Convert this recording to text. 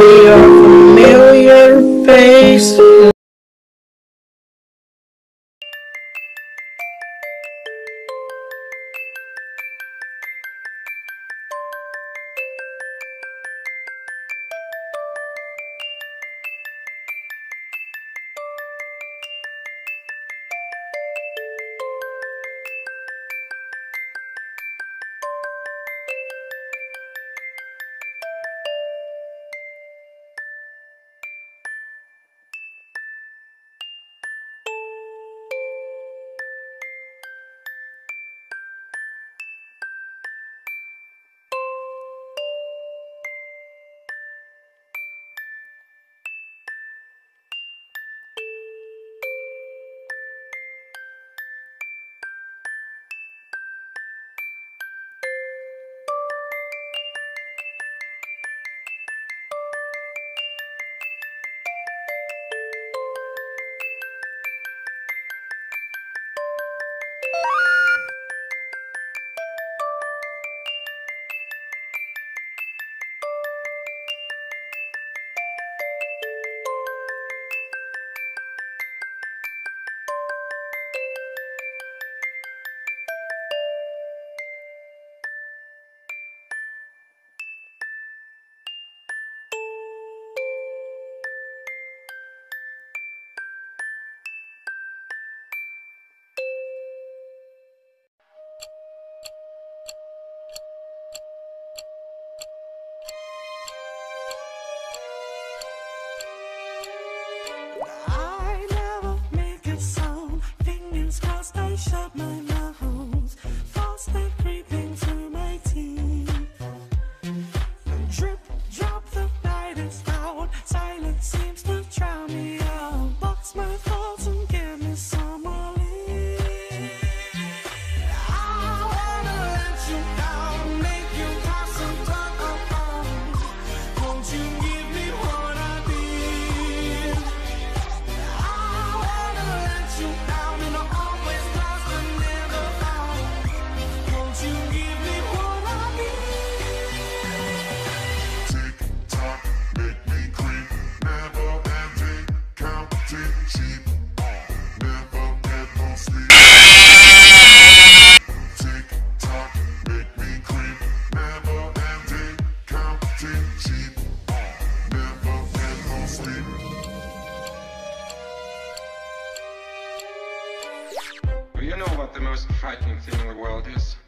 me a familiar face. I never make a sound, fingers crossed I shut my mouth, thoughts that creep into my teeth. Drip, drop, the night is out, silence seems to drown me out. Box my thoughts and give me some relief. I wanna let you down, make you pass some time. Won't you give me what I need? I wanna let you down and I'm always lost and never found. Won't you give me what I need? Tick tock, make me creep. Never ending, counting sheep. Never get no sleep. Tick tock, make me creep. Never ending, counting sheep. Never get no sleep. Do you know what the most frightening thing in the world is?